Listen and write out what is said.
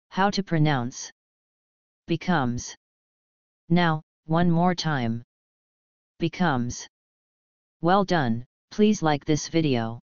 How to pronounce becomes. Now, one more time. Becomes. Well done, please like this video.